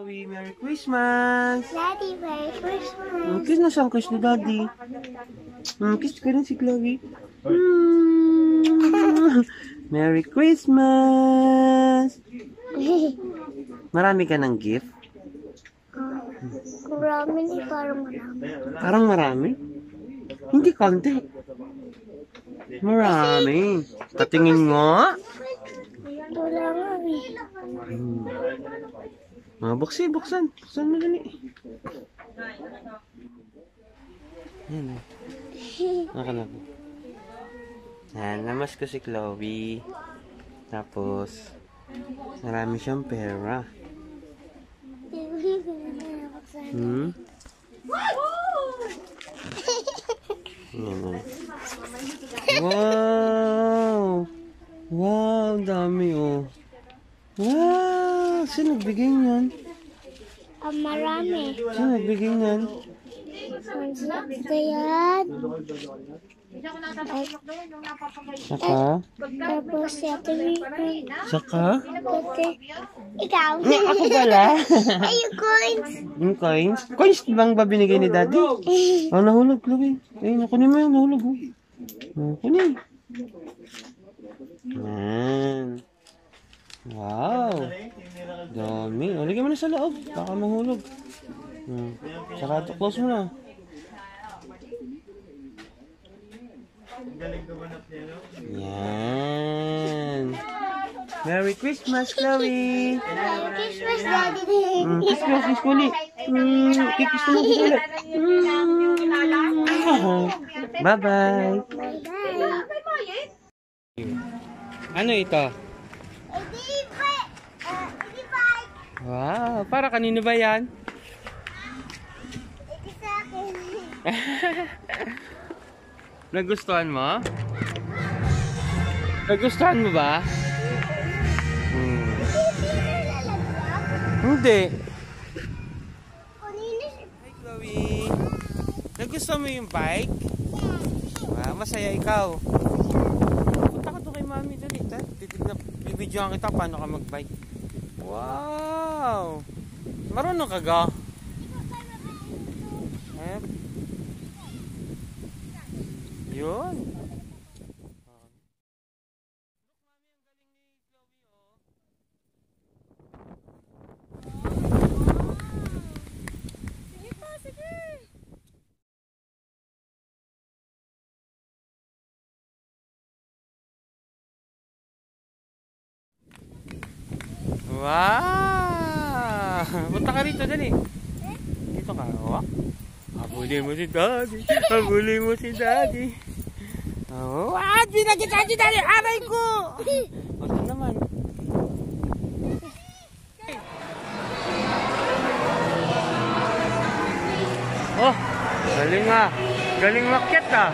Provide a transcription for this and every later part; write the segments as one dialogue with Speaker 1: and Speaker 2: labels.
Speaker 1: Chloe, Merry Christmas!
Speaker 2: Daddy, Merry Christmas!
Speaker 1: Kiss na siyang kiss ni Daddy. Kiss ka rin si Chloe. Merry Christmas! Marami ka ng gift?
Speaker 2: Marami ni parang marami.
Speaker 1: Parang marami? Hindi konti. Marami. Patingin nga.
Speaker 2: Wala nga eh.
Speaker 1: Buksan. Buksan mo dali. Yan. Nakanak. Namas ko si Chloe. Tapos, marami siyang pera. Wow! Wow, dami oh. Wow! Sino nagbigay niyan?
Speaker 2: Marami.
Speaker 1: Sino nagbigay niyan?
Speaker 2: Kaya
Speaker 1: Saka?
Speaker 2: tapos si Ate Rico.
Speaker 1: Saka?
Speaker 2: Ikaw.
Speaker 1: Ako pala.
Speaker 2: Ay, yung coins.
Speaker 1: Yung coins? Coins bang ba binigay ni Daddy? Oh, nahulog, Chloe. Ayun, kunin mo yung nahulog. Kunin. Yan. Wow. Dami. Lagyan mo na sa loob. Baka mahulog. Saka ito, close mo na. Yan. Merry Christmas, Chloe.
Speaker 2: Merry Christmas, Daddy.
Speaker 1: Kiss ko ulit. Kikis mo ulit. Bye-bye. Ano ito? Wow, para kanino ba yan?
Speaker 2: Ito sa akin.
Speaker 1: Nagustuhan mo? Nagustuhan mo ba? Hindi. Hi, Chloe. Nagustuhan mo yung bike? Wow, masaya ikaw. Punta ka doon kay Mami dali. Bibidyoan kita paano ka mag-bike. Wow! Marunong ka ga? Yun. Wow! Punta ka rito, dali. Dito ka, oh. Habulin mo si Daddy. Habulin mo si Daddy. Oh, pinagkita si Daddy. Aray ko! Ito naman. Oh, galing ah. Galing makyat ah.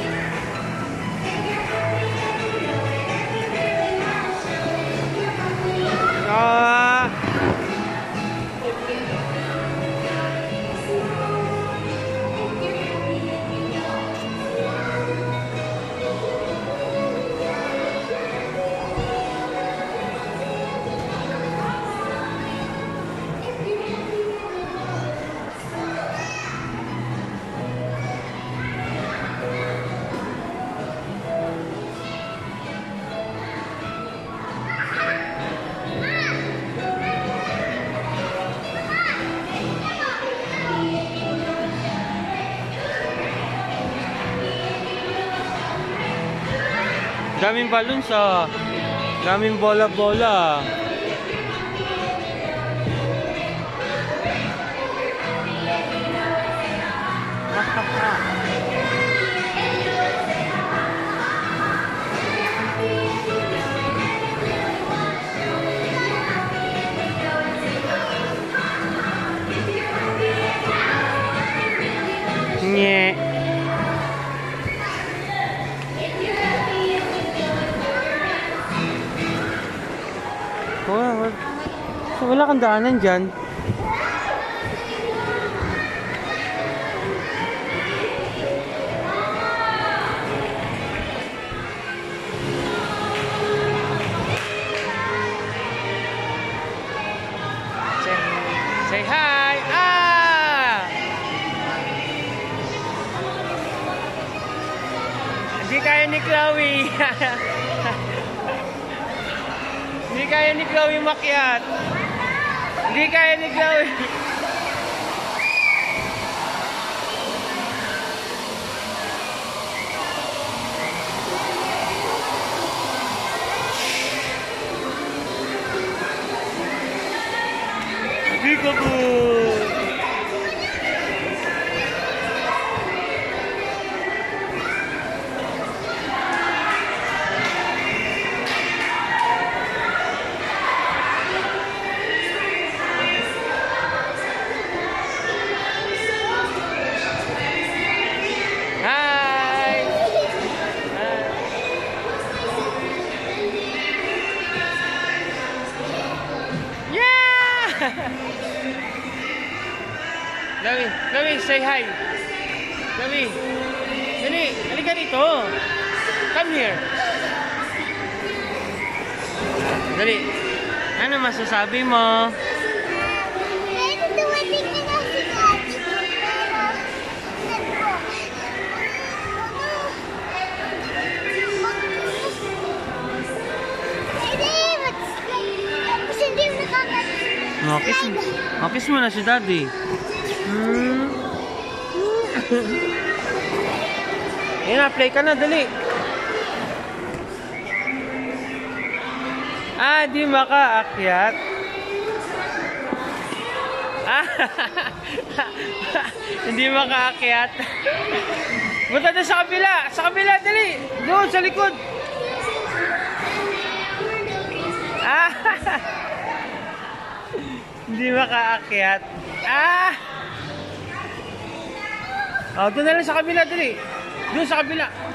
Speaker 1: Daming balloons ah. Daming bola-bola. Nye. Wala kang daanan dyan. kaya ni Chloe. Hindi kaya ni Chloe makyat. Hindi kaya ni Chloe. Peekaboo! Hi! Yeah! Chloe, say hi. Chloe, dali, halika dito. Come here. Dali. Ano masasabi mo?
Speaker 2: Pero dumating na nga si Daddy. Tapos hindi mo nakakalit.
Speaker 1: Kiss mo na si Daddy. Ayun na, play ka na, dali. Di makaakyat. Hindi makaakyat. Punta na sa kabila. Sa kabila, dali. Doon, sa likod. Hindi makaakyat. Doon na lang sa kabila, dali. Doon sa kabila.